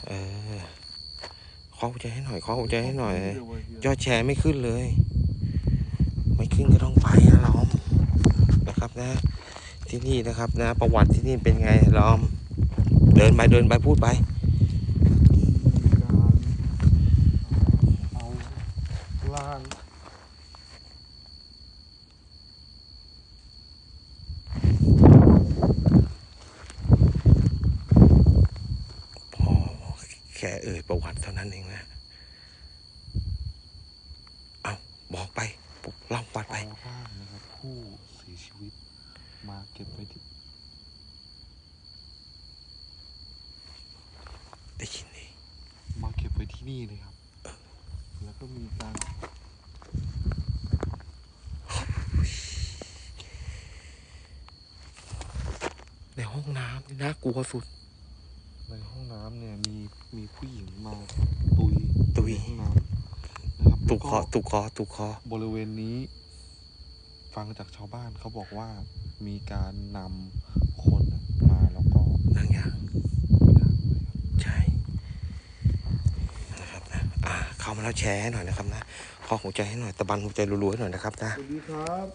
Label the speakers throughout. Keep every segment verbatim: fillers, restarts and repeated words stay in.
Speaker 1: เออขอหัวใจให้หน่อยขอหัวใจให้หน่อยยอดแชร์ไม่ขึ้นเลยไม่ขึ้นก็ต้องไปนะล้อมนะครับนะที่นี่นะครับนะประวัติที่นี่เป็นไงล้อมเดินไปเดินไปพูดไป
Speaker 2: เอาล่าง
Speaker 1: พอแค่เอ่ยประวัติเท่านั้นเองนะเอาบอกไปเล่าประวัติไป
Speaker 2: เอาร่างนะครับผู้เสียชีวิตมาเก็บไว้ที่
Speaker 1: ได้ยินดิ
Speaker 2: มาเก็บไว้ที่นี่เลยครับแล้วก็มีการ
Speaker 1: ในห้องน้ำนี่น่ากลัวสุด
Speaker 2: ในห้องน้ำเนี่ยมีมีผู้หญิงมาตุย
Speaker 1: ตุย
Speaker 2: ห้องน้ำนะครับ
Speaker 1: ตุกคอตุกคอตุกคอบ
Speaker 2: ริเวณนี้ฟังจากชาวบ้านเขาบอกว่ามีการนำคนมาแล้วก็
Speaker 1: นั่งยางใช่นะครับนะอ่าเข้ามาแล้วแชร์ให้หน่อยนะครับนะขอหัวใจให้หน่อยตะบันหัวใจรัวๆให้หน่อยนะครับนะ
Speaker 2: สวัสดีครับ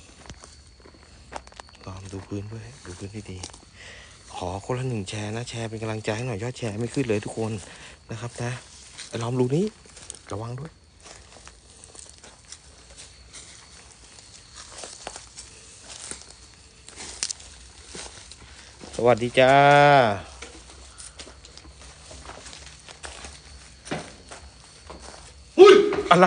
Speaker 1: ลองดูพื้นด้วยดูพื้นให้ดีขอคนละหนึ่งแชร์นะแชร์เป็นกำลังใจให้หน่อยยอดแชร์ไม่ขึ้นเลยทุกคนนะครับนะไอ้ล้อมรูนี้ระวังด้วยสวัสดีจ้าอุ้ยอะไร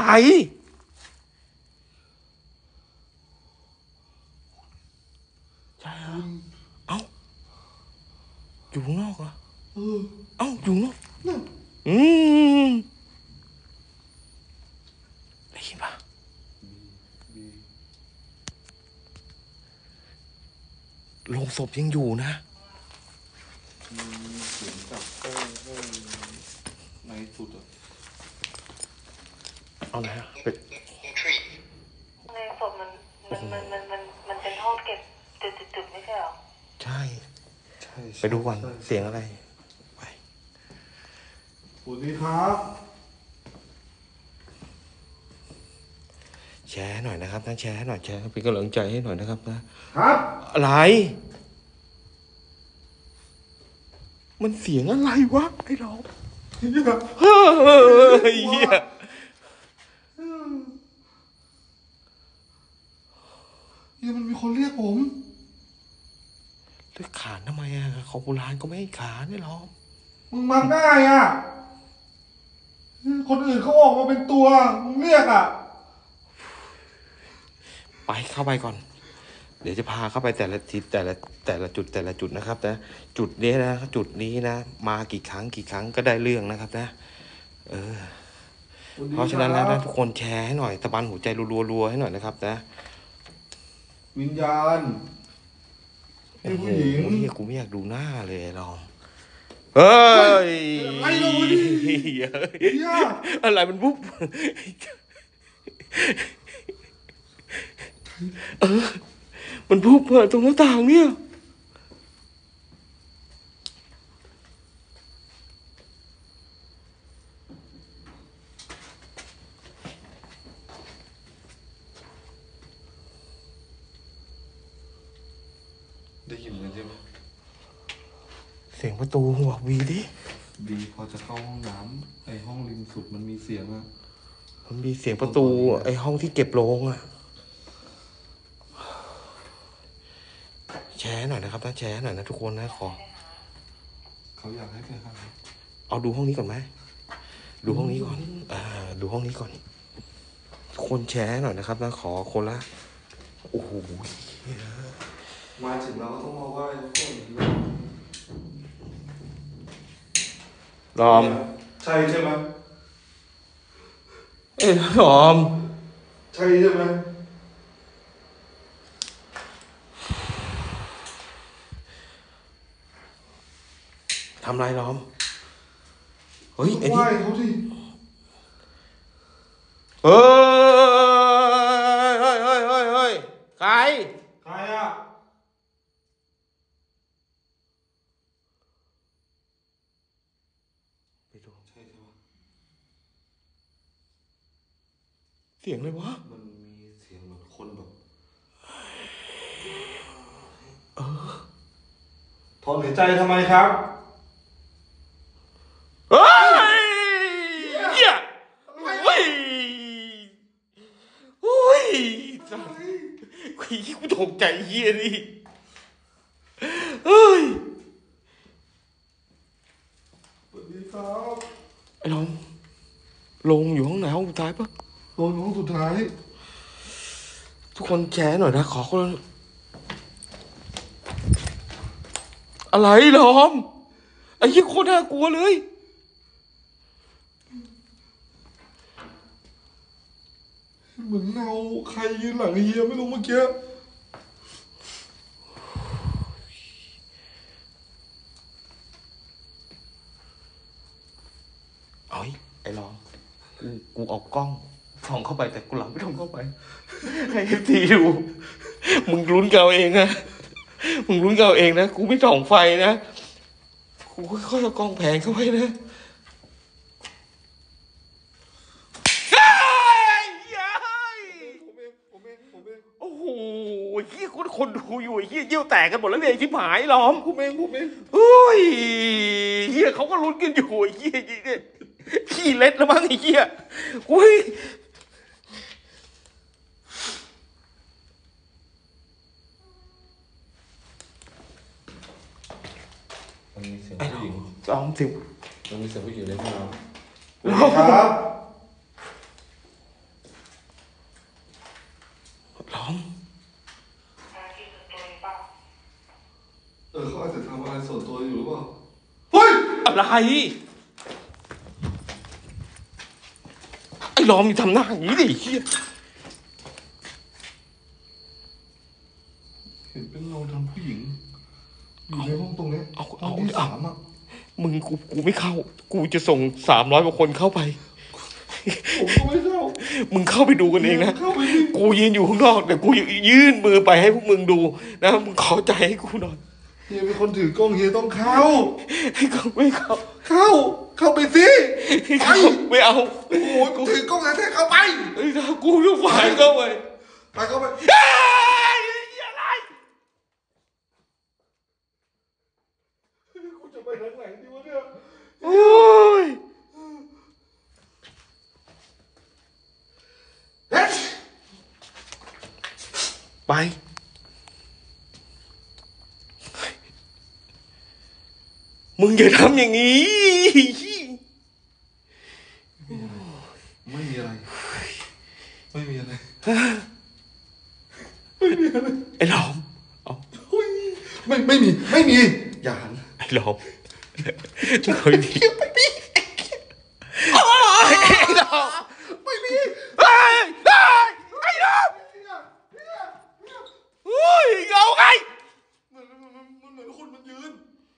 Speaker 1: ใช่เหรอเอ้าอยู่ข้างนอกเหรอ
Speaker 2: เออ
Speaker 1: เอ้าอยู่นอก
Speaker 2: นั่น
Speaker 1: อืมได้ยินปะโรงศพยังอยู่นะ
Speaker 2: มีเสียงจากห้องห้องในสุดอะ
Speaker 1: เอาไหนอะเป็ด
Speaker 3: ในศพมันมันมันมันมันมันเป็นห้องเก็บจุดๆๆไม่ใช่หรอ
Speaker 1: ใช่
Speaker 2: ใช่
Speaker 1: ไปดูก่อนเสียงอะไรไป
Speaker 2: สวัสดีครับ
Speaker 1: แชร์หน่อยนะครับนะแชร์หน่อยแชร์เป็นกำลังใจให้หน่อยนะครับนะครับอะไรมันเสียงอะไรวะไอ้เราเฮ้ยเฮีย
Speaker 2: เฮียมันมีคนเรียกผม
Speaker 1: เรียกขานทำไมอ่ะของโบราณก็ไม่ให้ขานนี่หรอ
Speaker 2: มึงมาง่ายอ่ะคนอื่นเขาออกมาเป็นตัวมึงเรียกอ่ะ
Speaker 1: ไปเข้าไปก่อนเดี๋ยวจะพาเข้าไปแต่ละทิศแต่ละแต่ละจุดแต่ละจุดนะครับนะจุดนี้นะจุดนี้นะมากี่ครั้งกี่ครั้งก็ได้เรื่องนะครับนะเออเพราะฉะนั้นแล้วนะทุกคนแชร์ให้หน่อยตะบันหัวใจรัวๆให้หน่อยนะครับนะ
Speaker 2: วิญญาณ
Speaker 1: ไอ้ผู้หญิงเฮียกูไม่อยากดูหน้าเลยลองเฮ้ย
Speaker 2: อะไรเราดิ
Speaker 1: อะไรมันบุ๊บเออมันพุบเปิดตรงหน้าต่างเนี่ย
Speaker 2: ได้ยินเลยใช่ไหม
Speaker 1: เสียงประตูบอกวีดิ
Speaker 2: ดีพอจะเข้าห้องน้ำไอห้องริมสุดมันมีเสียงอะ
Speaker 1: มันมีเสียงประตูไอห้องที่เก็บโลงอะแชร์หน่อยนะครับนะแชร์หน่อยนะทุกคนนะขอ
Speaker 2: เขาอยากให้ไปหา
Speaker 1: เอาดูห้องนี้ก่อนไหมดูห้องนี้ก่อนอ่าดูห้องนี้ก่อนคนแชร์หน่อยนะครับนะขอคนละโอ้โห
Speaker 2: มาถึงเราก็ต้องมาไหว้ต้น
Speaker 1: รอม
Speaker 2: ใช่ใช่ไหม
Speaker 1: เอ้ยรอม
Speaker 2: ใช่ใช่ไหม
Speaker 1: ทำไรล้อมเฮ้ยไอ้
Speaker 2: นี่เขาสิ
Speaker 1: เฮ้ยเฮ้ยเฮ้ยเฮ้ยเฮ้ยใคร
Speaker 2: ใครอะ
Speaker 1: ดู
Speaker 2: ใช่ใช่ปะ
Speaker 1: เสียงเลยวะ
Speaker 2: มันมีเสียงเหมือนคนแบบ
Speaker 1: เออ
Speaker 2: ถอนหายใจทำไมครับ
Speaker 1: เฮ้ยเหี้ยเฮ้ยโอ้ยสัสขี้กูตกใจเหี้ยนี่เฮ้ย
Speaker 2: สวัสดีครับ
Speaker 1: ไอ้น้องลงอยู่ห้องไหนห้องสุดท้ายปะ
Speaker 2: โดนห้องสุดท้าย
Speaker 1: ทุกคนแชร์หน่อยนะขอคนละอะไรล้อมไอ้เหี้ยโคตรน่ากลัวเลย
Speaker 2: เหมือนเงาใครยืนหลังเฮียไม่รู้เมื่อกี้
Speaker 1: เอ้ยไอ้ล้อมกูกูเอากล้องส่องเข้าไปแต่กูหลังไม่ต้องเข้าไปให้เอฟทีดูมึงลุ้นเกเอาเองนะมึงลุ้นเกเอาเองนะกูไม่ส่องไฟนะกูค่อยๆเอากล้องแผงเข้าไปนะเฮ้ยเฮ้ย
Speaker 2: ผมเองผมเองผมเอง
Speaker 1: โอ้โหเฮียคนคนดูอยู่ไอ้เฮียเยี่ยวแตกกันหมดแล้วเนี่ยไอ้ชิบหายล้อม
Speaker 2: ผมเองผมเอง
Speaker 1: เฮ้ยเฮียเขาก็ลุ้นกันอยู่ไอ้เฮียเนี่ยขี้เล็ดแล้วมั้งไอ้เฮียอุ้ย
Speaker 2: มันมีเสียง
Speaker 1: ไอ้
Speaker 2: ผู้หญิง
Speaker 1: ล้อมสิ
Speaker 2: มันมีเสียงผู้หญิงในห้องน้ำ
Speaker 1: ล้อม
Speaker 2: ครับ
Speaker 1: ล้อม
Speaker 3: ที่ส่วนตัวหรือเปล่า
Speaker 2: เออเขาอาจจะทำอะไรส่วนตัวอยู่หรือเปล่าเฮ้ย
Speaker 1: อะไรไอ้ล้อมมึงทำหน้าอย่างนี้ดิไอ้เฮีย
Speaker 2: เห็นเป็นเงาทำผู้หญิงอยู่ในห้องตรงเนี้ย
Speaker 1: เอา
Speaker 2: ห้
Speaker 1: เอา
Speaker 2: องที่
Speaker 1: เอา
Speaker 2: สามอ่ะ
Speaker 1: มึงกูกูไม่เข้า กูจะส่งสามร้อยกว่าคนเข้าไป
Speaker 2: ผมก็ไม่เข้า
Speaker 1: มึงเข้าไปดูกันเองนะ
Speaker 2: เข้าไปดิ
Speaker 1: กูยืนอยู่ข้างนอกแต่กูยื่นมือไปให้พวกมึงดูนะมึงขอใจให้กูหน่อย
Speaker 2: เฮียเป็นคนถือกล้องเฮียต้องเข้า
Speaker 1: ให้กูไม่เข้า
Speaker 2: เข้า เข้าไปสิ
Speaker 1: ให้เข้าไม่เอา
Speaker 2: โอ้โหกูถือกล้องแท้ๆเข้าไป
Speaker 1: เฮ้ยถ้ากูต้องฝ่ายเข้าไป
Speaker 2: ไปเข้าไป
Speaker 1: เฮ้ยอะไร
Speaker 2: กูจะไปทางไหนดีวะเนี่ย
Speaker 1: โอ้ย
Speaker 2: เฮ้ย
Speaker 1: ไปมึงอย่าทำอย่างนี้
Speaker 2: ไม่มีอะไร ไม่มีอะไร
Speaker 1: ไอ้หลอมเอา
Speaker 2: เฮ้ยไม่ไม่มีไม่มีอย่าหัน
Speaker 1: ไอ้หลอมมึงเคยดีไอ้หลอม
Speaker 2: ไม่มี
Speaker 1: เฮ้ยเฮ้ยไอ้หลอมเฮ้ยเอาไง
Speaker 2: เหมือนมันมันมันเหมือนคนมันยืน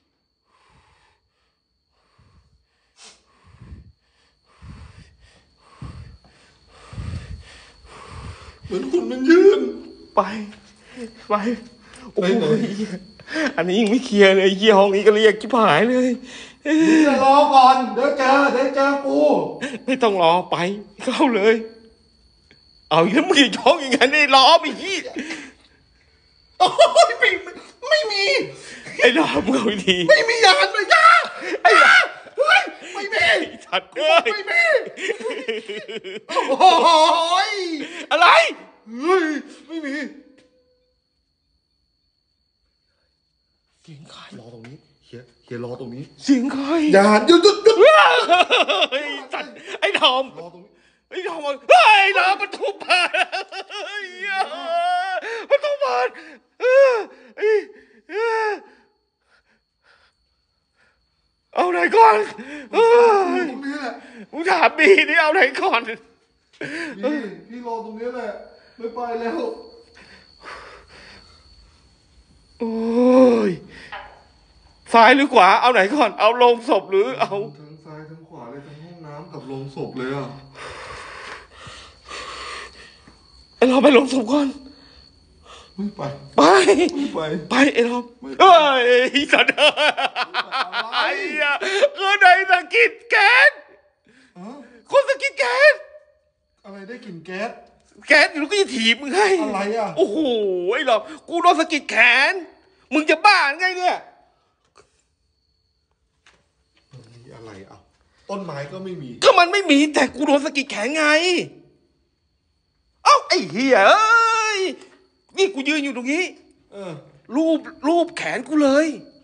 Speaker 2: เหมือนคนมันยืน
Speaker 1: ไปไปโอ้
Speaker 2: ไปไหน
Speaker 1: ยอันนี้ยังไม่เคลียร์เลยเยี่ยห้องนี้ก็เรียกชิบหายเลยเอ้ย
Speaker 2: มึงจะรอก่อนเดี๋ยวเจอเดี๋ยวเจอกู
Speaker 1: ไม่ต้องรอไปเข้าเลย เอาอีกแล้วมึงจะช่องอย่างนั้นไอ้ล้อมไอ้ยี่
Speaker 2: โอ้ยไม่ไม่มี
Speaker 1: ไอ้ล้อมมึงเอาดี
Speaker 2: ไม่มีอย่าหันเลยอย่า
Speaker 1: ไอ้ล้อม
Speaker 2: เฮ้ยไม่มี
Speaker 1: ไอ้สัตว์เอ้ย
Speaker 2: ไม่มีโอ้ย
Speaker 1: อะไร
Speaker 2: เฮ้ยไม่มี
Speaker 1: เสียงใคร
Speaker 2: รอตรงนี้เฮียเฮียรอตรงนี้
Speaker 1: เสียงใคร
Speaker 2: อย่าหันหยุดหยุดหยุด
Speaker 1: เฮ้ยสัตว์ไอ้ทอม
Speaker 2: รอตรงนี้
Speaker 1: ไอ้ทอมเฮ้ยล้อมประตูเปิดเฮ้ยประตูเปิดเออเอ้ยเออเอาไหนก่อนเฮ้ย
Speaker 2: ตรงนี้แหละ
Speaker 1: มึงถามบีนี่เอาไหนก่อน
Speaker 2: พี่พี่รอตรงนี้แหละไม่ไปแล้ว
Speaker 1: โอ้ยซ้ายหรือขวาเอาไหนก่อนเอาลงศพหรือเอา
Speaker 2: ทั้งซ้ายทั้งขวาเลยทั้งห้องน้ำกับโรงศพเลยอ่ะ
Speaker 1: ไอ้เราไปลงศพก่อน
Speaker 2: ไม่ไป
Speaker 1: ไป
Speaker 2: ไม่ไป
Speaker 1: ไปไอ้เรา
Speaker 2: ไม่ไป
Speaker 1: เอ้ยสัตว์เอ้ยคือในสกิดแก๊ส
Speaker 2: แก๊ส
Speaker 1: แก๊สอยู่ก็จะถีบมึงให้
Speaker 2: อะไรอ่ะ
Speaker 1: โอ้โหไอ้หรอกกูโดนสะกิดแขนมึงจะบ้าไงเนี่ย
Speaker 2: มีอะไรอ่ะต้นไม้ก็ไม่มี
Speaker 1: ก็มันไม่มีแต่กูโดนสะกิดแขนไงเอ้าไอ้เหี้ยเอ้ยนี่กูยืนอยู่ตรงนี้
Speaker 2: เออ
Speaker 1: รูปรูปแขนกูเลย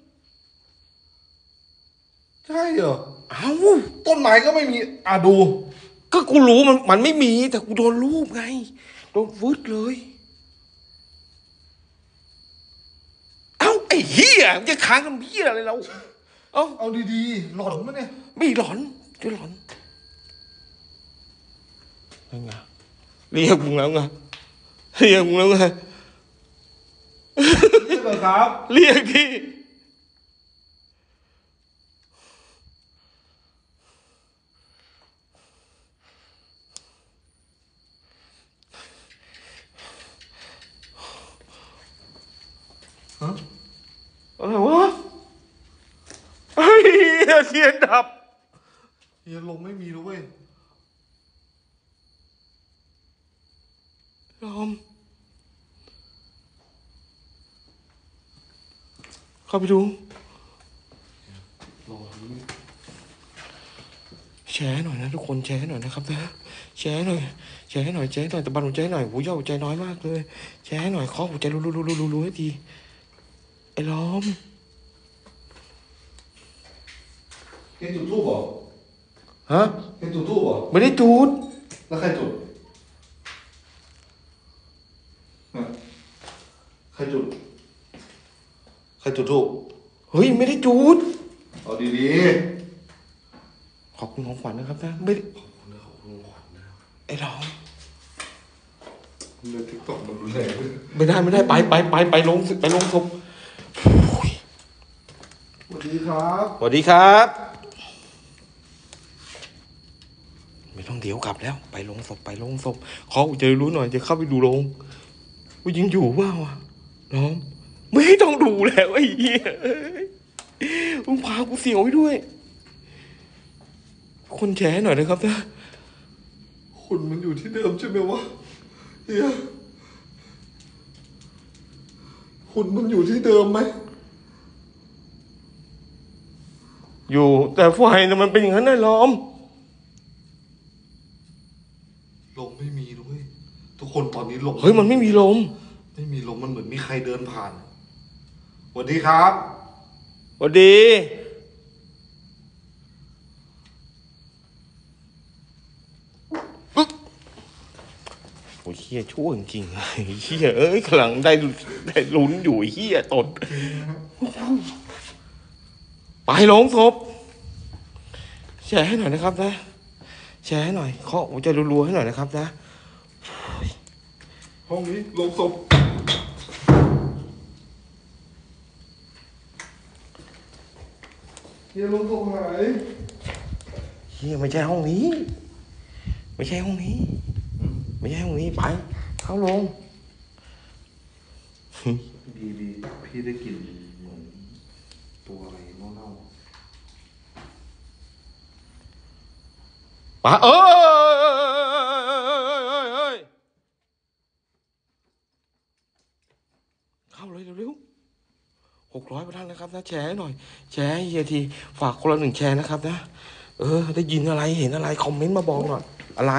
Speaker 2: ใช่เหรอ
Speaker 1: เอ้า
Speaker 2: ต้นไม้ก็ไม่มีอ่ะดู
Speaker 1: ก็กูรู้มันมันไม่มีแต่กูโดนรูปไงโดนวืดเลยเอ้าไอ้เหี้ยมันจะค้างทำเหี้ยอะไรเราเอ้า
Speaker 2: เอาดีๆหลอนมั้ยเนี่ย
Speaker 1: ไม่หลอนจะหลอนนั่นไงเรียกมึงแล้วไงเรียกมึงแล้วไง
Speaker 2: ใช่เหรอครับ
Speaker 1: เรียกที่
Speaker 2: ฮะ
Speaker 1: อะไรวะไอ้เหี้ยเทียนดับ
Speaker 2: เฮียลมไม่มีแล้วเว้ย
Speaker 1: ลมเข้าไปดู
Speaker 2: ลมนี้
Speaker 1: แชร์หน่อยนะทุกคนแชร์หน่อยนะครับนะแชร์หน่อยแชร์หน่อยแชร์หน่อยแต่บันหัวใจหน่อยหูยาวหัวใจน้อยมากเลยแชร์หน่อยเคาะหัวใจรัวๆๆๆๆให้ทีไอ้ล้อม
Speaker 2: เห็นจุดทูบเหรอ
Speaker 1: ฮะ
Speaker 2: เห็นจุดทูบเหรอ
Speaker 1: ไม่ได้จูด
Speaker 2: แล้วใครจุดฮะใครจุด ใครจุดทูบ
Speaker 1: เฮ้ยไม่ได้จูด
Speaker 2: เอาดี
Speaker 1: ขอบคุณของขวัญนะครับนะไม่ได้
Speaker 2: ๆขอบคุณนะขอบคุณขวัญนะ
Speaker 1: ไอ้ล้อม
Speaker 2: ในทิกตอกมันรุนแรงเลย
Speaker 1: ไม่ได้ไม่ได้ไปไปไปไปลงไปลงศพ
Speaker 2: สวัสดีครับ
Speaker 1: สวัสดีครับไม่ต้องเดี๋ยวกลับแล้ว ไปลงศพไปลงศพขอหัวใจรู้หน่อยจะเข้าไปดูโรงว่ายังอยู่ว่าวะล้อมไม่ต้องดูแล้วไอ้เหี้ยมึงพากูเสียวไว้ด้วย คนแชร์หน่อยนะครับนะ
Speaker 2: คุณมันอยู่ที่เดิมใช่ไหมวะเฮียคุณมันอยู่ที่เดิมไหม
Speaker 1: อยู่แต่ไฟน่ะมันเป็นอย่างนั้นนะล้อม
Speaker 2: ลมไม่มีด้วยทุกคนตอนนี้ลม
Speaker 1: เฮ้ยมันไม่มีลม
Speaker 2: ไม่มีลมมันเหมือนมีใครเดินผ่านสวัสดีครับ
Speaker 1: สวัสดีปึ๊บโอ้ยเฮียชั่วจริงๆไอ้เฮียเอ้ยกำลังได้ได้ลุ้นอยู่ไอ้เฮียตดไปลงศพแชร์ให้หน่อยนะครับนะแชร์ให้หน่อยเคาะหัวใจรัวๆให้หน่อยนะครับนะ
Speaker 2: ห้องนี้ลงศพเฮียลงศพหาย
Speaker 1: เฮียไม่ใช่ห้องนี้ ไม่ใช่ห้องนี้ ไม่ใช่ห้องนี้ไปเข้าลง
Speaker 2: ดีดีพี่ได้กลิ่นเหมือนตัวอะไรเน่า
Speaker 1: ปะเอ้ยเข้าเลยเร็วๆหกร้อยประท่านนะครับนะแชร์ให้หน่อย แชร์ให้เฮียทีฝากคนละหนึ่งแชร์นะครับนะเออได้ยินอะไรเห็นอะไรคอมเมนต์มาบอกหน่อยอะไร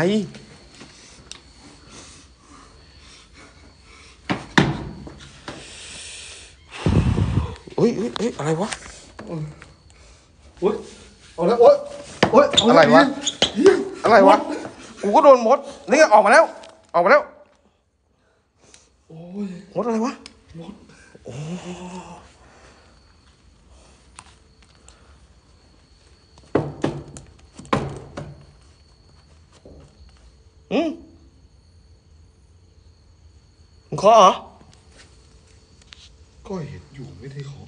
Speaker 1: เฮ้ยเฮ้ยเฮ้ยอะไรวะ
Speaker 2: ๆโอ๊ยเอาแล้วโอ๊ยโอ๊ยเา
Speaker 1: อะไรวะ
Speaker 2: เฮีย
Speaker 1: อะไรวะกูก็โดนมดนี่ไงออกมาแล้ว ออกมาแล้ว
Speaker 2: โอ้ย
Speaker 1: มดอะไรวะ
Speaker 2: มด
Speaker 1: โอ้อืมมึงเคาะเหรอ
Speaker 2: ก็เห็นอยู่ไม่ได้ขอ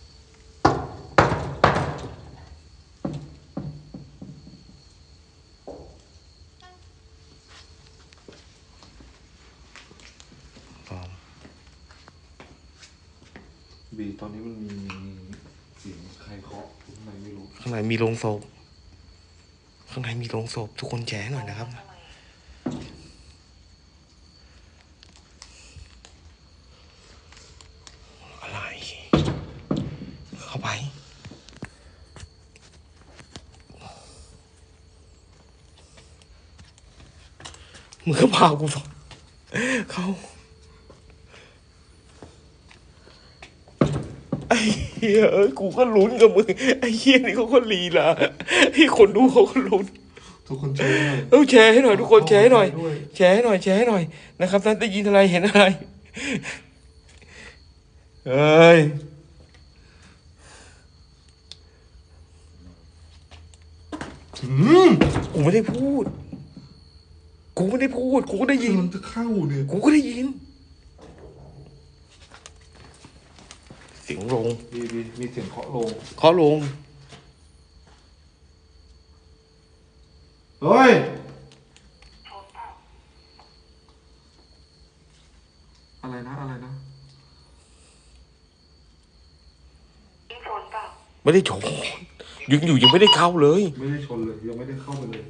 Speaker 2: บีตอนนี้มันมีเสียงใครเคาะข้างในไม่รู้
Speaker 1: ข้างในมีโรงศพข้างในมีโรงศพทุกคนแชร์หน่อยนะครับมึงก็พากูต่อเขาไอ้เหี้ยเอ้ยกูก็ลุ้นกับมึงไอ้เหี้ยนี่เขาก็ลีลาที่คนดูเขาก็ลุ้น
Speaker 2: ทุกคนแชร์หน่อย
Speaker 1: เออแชร์ให้หน่อยทุกคนแชร์ให้หน่อย
Speaker 2: ด้วย
Speaker 1: แชร์ให้หน่อยแชร์ให้หน่อยนะครับท่านได้ยินอะไรเห็นอะไรเอ้ยกูไม่ได้พูดกูไม่ได้พูดกูก็ได้ยิน
Speaker 2: มันจะเข้าเนี่ย
Speaker 1: กูก็ได้ยินเสียงลง
Speaker 2: มีมีมีเสียงเคาะลง
Speaker 1: เคาะลง
Speaker 2: เฮ้ย อะไรนะอะไรนะ
Speaker 3: ยิงฝนเปล่า
Speaker 1: ไม่ได้ชนยังอยู่ยังไม่ได้เข้าเลย
Speaker 2: ไม่ได้ชนเลยยังไม่ได้เข้าไปเลย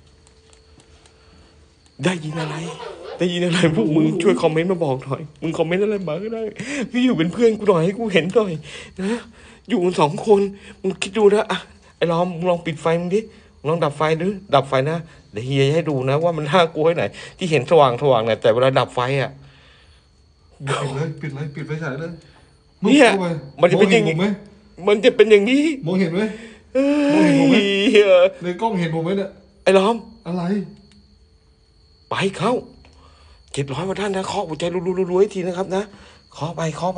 Speaker 1: ได้ยินอะไร ได้ยินอะไรพวกมึงช่วยคอมเมนต์มาบอกหน่อยมึงคอมเมนต์อะไรมาก็ได้พี่อยู่เป็นเพื่อนกูหน่อยให้กูเห็นหน่อยนะอยู่กันสองคนมึงคิดดูนะอะไอ้ล้อมมึงลองปิดไฟมึงดิมึงลองดับไฟดูดับไฟนะเดี๋ยวเฮียให้ดูนะว่ามันน่ากลัวแค่ไหนที่เห็นสว่างสว่างเนี่ยแต่เวลาดับไฟอ่ะ
Speaker 2: ปิดเลยปิดเลยปิดไฟฉายเลย
Speaker 1: เนี่ย
Speaker 2: ข้าไป
Speaker 1: มันจะเป็นอย่าง
Speaker 2: ม
Speaker 1: งี้
Speaker 2: องเห็นผมไหม
Speaker 1: มันจะเป็นอย่างนี้
Speaker 2: มองเห็นไหม
Speaker 1: เอ้
Speaker 2: มองเห็นผมไหม
Speaker 1: ยเหี้ย
Speaker 2: ในกล้องเห็นผมไหมเนี่ย
Speaker 1: ไอ้ล้อม
Speaker 2: อะไร
Speaker 1: ไปเข้าเจ็ดร้อยกว่าท่านนะเคาะหัวใจรัวๆๆให้ทีนะครับนะเคาะไปเคาะไป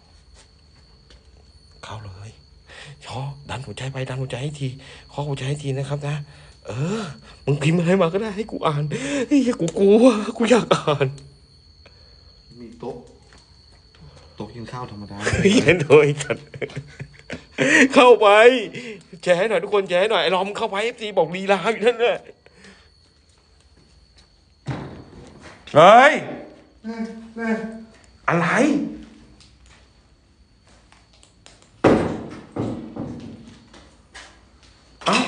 Speaker 1: เข้าเลยเคาะดันหัวใจไปดันหัวใจให้ทีเคาะหัวใจให้ทีนะครับนะเออมึงพิมพ์อะไรมาก็ได้ให้กูอ่านเฮ้ยกูกลัวกูอยากอ่าน
Speaker 2: มีโต๊ะโต๊ะกินข้าวธรรมดา
Speaker 1: เฮ้ยโดยกันเข้าไปแชร์ให้หน่อยทุกคนแชร์ให้หน่อยไอ้ลอมเข้าไปเอฟซีบอกลีลาอยู่นั่นแหละเฮ้ย
Speaker 2: แน่แน่
Speaker 1: อะไรเอ้า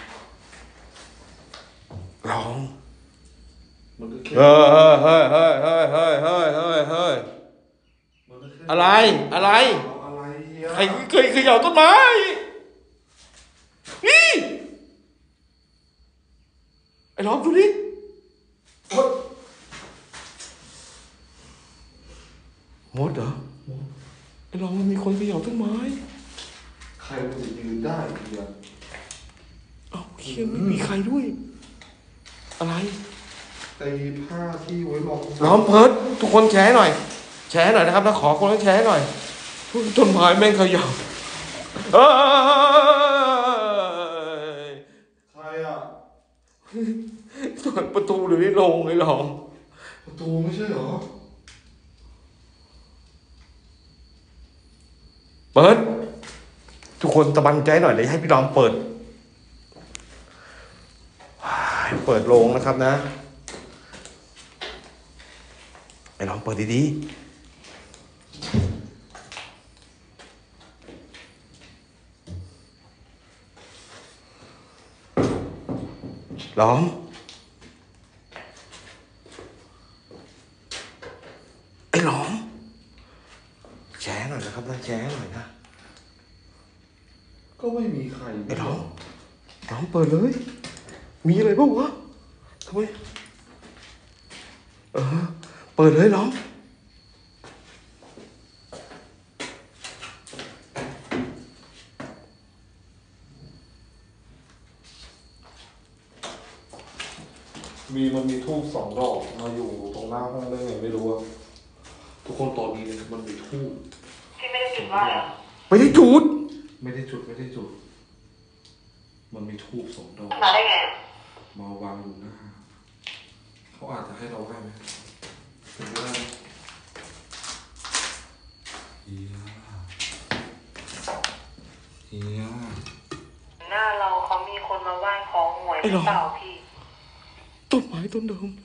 Speaker 1: ลอง
Speaker 2: มันก็แค่
Speaker 1: เฮ้ยเฮ้ยเฮ้ยเฮ้ยเฮ้ยเฮ้ยเฮ้ยเฮ้ย
Speaker 2: มันก็แค่
Speaker 1: อะไรอะไร
Speaker 2: เอาอะไรอ่ะ
Speaker 1: ใครเคยเขย่าต้นไม้นี่ไอ้ลองดูดิ
Speaker 2: โอ๊ย
Speaker 1: หมดเหรอไอ้ลองมันมีคนเขย่าต้นไม้
Speaker 2: ใครมันจะยืนได้อีกอ่ะ
Speaker 1: เอ้าเฮียไม่มีใครด้วย อะไร
Speaker 2: ไอ้ผ้าที่ไว้รอง
Speaker 1: ล้อมเพิร์ดทุกคนแชร์หน่อย แชร์หน่อยนะครับนะขอคนละแชร์หน่อยต้นไม้แม่งเขย่าเอ้ย
Speaker 2: ใครอ่ะ
Speaker 1: เปิดประตูหรือลงไอ้ลอง
Speaker 2: ประตูไม่ใช่เหรอ
Speaker 1: เปิด ทุกคนตะบันใจหน่อยเดี๋ยวให้พี่ดอมเปิด เปิดโรงนะครับนะไอ้ลองเปิดดีๆล้อมไอ้ล้อมแชร์หน่อยนะครับนะแชร์หน่อยนะ
Speaker 2: ก็ไม่มีใคร
Speaker 1: ไอ้ล้อมล้อมเปิดเลย มีอะไรบ้างวะทำไมเออเปิดเลยล้อม
Speaker 2: มีมันมีทูบสองดอกมาอยู่ตรงหน้าห้องได้ไงไม่รู้อะทุกคนตอนนี้มันมีทูบ
Speaker 3: พี่ไม่ได้จุดว่าเหรอ
Speaker 1: ไม่ได้จูด
Speaker 2: ไม่ได้จุดไม่ได้จุด มันมีทูบสองดอก
Speaker 3: มาได้ไง
Speaker 2: มาวางอยู่หน้าเขาอาจจะให้เราไหว้ไหมถึงว่าเฮียเฮีย
Speaker 3: หน้าเราเขามีคนมาไหว้ของหวยหรือเปล่าพี่
Speaker 1: ต้นไม้ต้นเดิม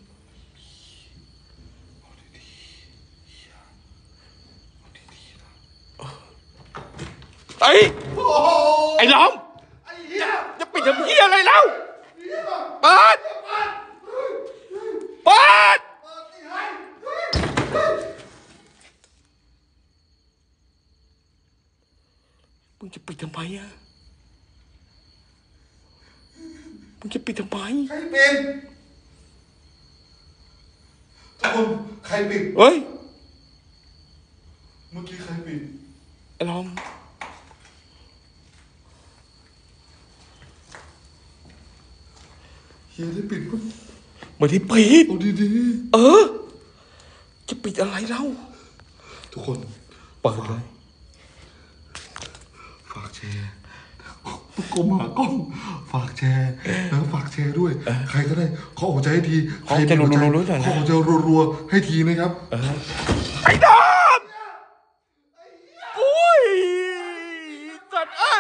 Speaker 1: ไอ้ไอ้ล้อมจะปิดทำเหี้ยอะไรแล้วเปิดเปิดมึงจะปิดทำไมอ่ะมึงจะปิดทำไม
Speaker 2: ใครเป็นคนใครปิด
Speaker 1: เฮ้ย
Speaker 2: เมื่อกี้ใครปิด
Speaker 1: ไอ้ลอม
Speaker 2: เฮียได้ปิดปะ
Speaker 1: ไม่ได้ปิด
Speaker 2: เอาดี
Speaker 1: เออ จะปิดอะไรเล่า
Speaker 2: ๆทุกคน
Speaker 1: เปิดเลย
Speaker 2: ฝากแชร์ตุกกลมหากล้องฝากแชร์แล้วฝากแชร์ด้วย ใครก็ได้ขอหัวใจให้ทีใครมีหัวใจขอหัวใจรัวๆให้ทีนะครับ
Speaker 1: ไอ้ดอมโอ้ยจัดไอ้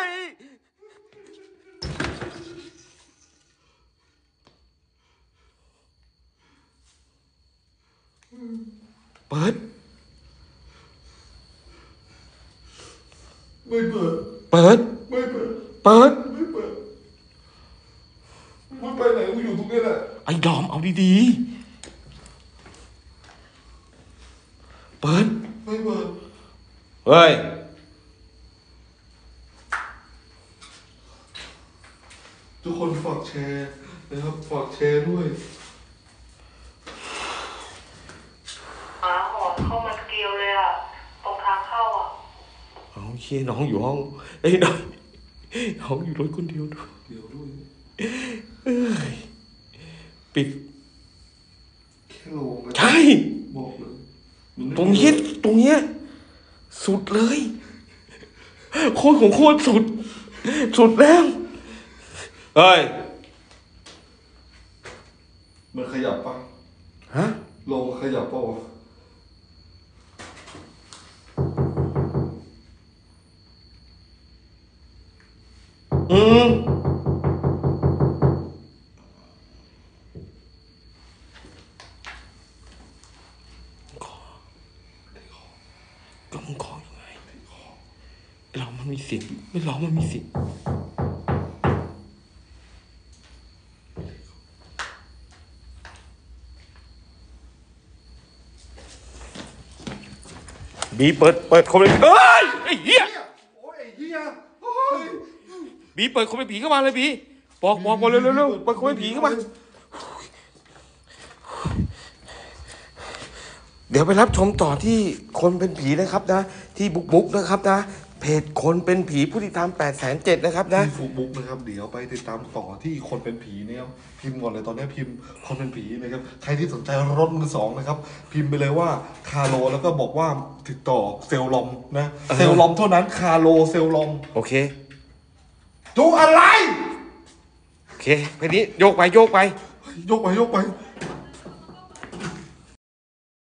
Speaker 1: เปิด
Speaker 2: ไม่เปิด
Speaker 1: เปิด
Speaker 2: ไม่เปิด
Speaker 1: เปิด
Speaker 2: ไม่เปิดมึงไปไหนกูอยู่ตรงนี้แหละ
Speaker 1: ไอ้ดอมเอาดีๆ เปิด
Speaker 2: ไม่เปิด
Speaker 1: เฮ้ย
Speaker 2: ทุกคนฝากแชร์นะครับฝากแชร์ด้วย
Speaker 3: หมาหอนเข้ามาเกลียวเลยอ่ะ ตรงทางเข้าอ่ะ
Speaker 1: เอาเชี่ยน้องอยู่ห้องเอ้ยน้องน้องอยู่รถคนเดียวด้วย
Speaker 2: เดี๋ยวด้วย
Speaker 1: เอ้ยปิด
Speaker 2: แค่ลงนะ
Speaker 1: ใช่
Speaker 2: บอกเลยมันไม่
Speaker 1: ตรงเนี้ยตรงเนี้ยสุดเลย โคตรของโคตรสุด สุดแล้ว เฮ้ย
Speaker 2: มันขยับปะ
Speaker 1: ฮะ
Speaker 2: ลงขยับปะวะ
Speaker 1: อืมขอก็มึงขอยังไงเรามันมีสิทธิ์ไม่ร้องมันมีสิทธิ์บีเปิดเปิดคอมเลยเอ้ยไอ้เหี้ย
Speaker 2: โอ้ยไอ้เฮียโอ้ย
Speaker 1: บีเปิดคอมเป็นผีเข้ามาเลยบีบอกบอกบอกเร็วเร็วเร็วเปิดคอมเป็นผีเข้ามา เดี๋ยวไปรับชมต่อที่คนเป็นผีนะครับนะ ที่บุ๊กบุ๊กนะครับนะ เพจคนเป็นผีผู้ติดตามแปดแสนเจ็ดนะครับนะ
Speaker 2: ที่ฟูบุ๊กนะครับเดี๋ยวไปติดตามต่อที่คนเป็นผีเนี่ยครับพิมพ์ก่อนเลยตอนนี้พิมพ์คนเป็นผีนะครับใครที่สนใจรถมือสองนะครับพิมพ์ไปเลยว่าคาโลแล้วก็บอกว่าติดต่อเซลลอมนะเซลลอมเท่านั้นคาโลเซลลอม
Speaker 1: โอเค
Speaker 2: ดูอะไร
Speaker 1: โอเคเพจนี้โยกไปโยกไป
Speaker 2: ยกไปยกไป